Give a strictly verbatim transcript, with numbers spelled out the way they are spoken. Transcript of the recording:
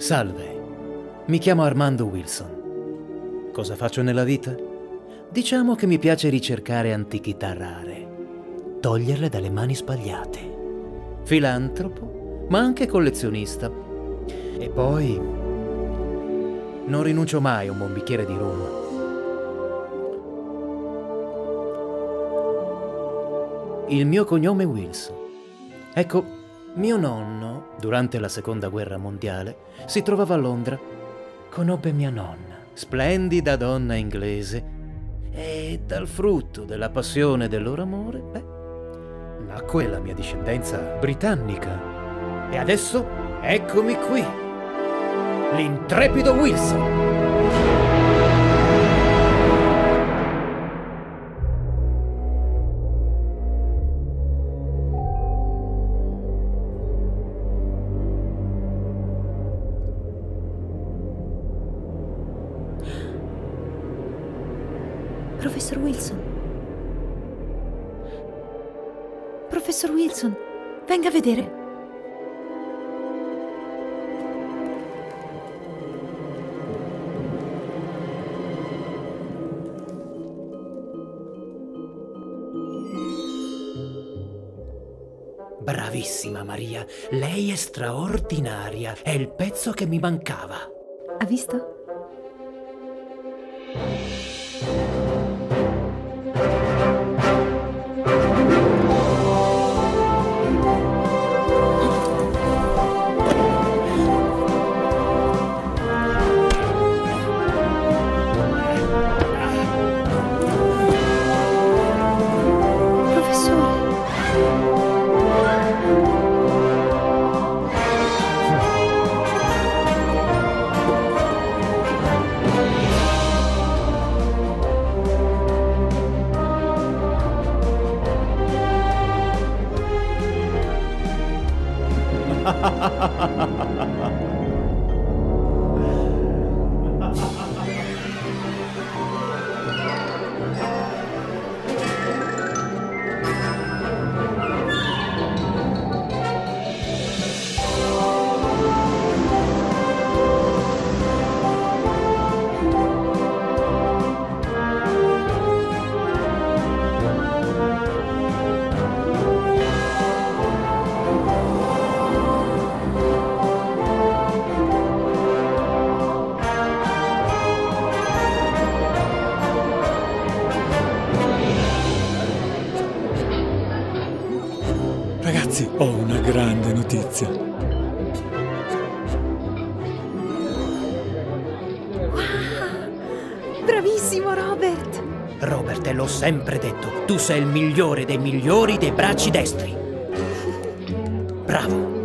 Salve, mi chiamo Armando Wilson. Cosa faccio nella vita? Diciamo che mi piace ricercare antichità rare, toglierle dalle mani sbagliate. Filantropo, ma anche collezionista. E poi non rinuncio mai a un buon bicchiere di rum. Il mio cognome è Wilson. Ecco, mio nonno, durante la Seconda Guerra Mondiale, si trovava a Londra. Conobbe mia nonna, splendida donna inglese, e dal frutto della passione del loro amore, beh, nacque la mia discendenza britannica. E adesso eccomi qui, l'intrepido Wilson. Professor Wilson. Professor Wilson, venga a vedere. Bravissima Maria, lei è straordinaria, è il pezzo che mi mancava. Ha visto? Ragazzi, ho una grande notizia. Wow! Bravissimo, Robert! Robert, te l'ho sempre detto, tu sei il migliore dei migliori dei bracci destri. Bravo!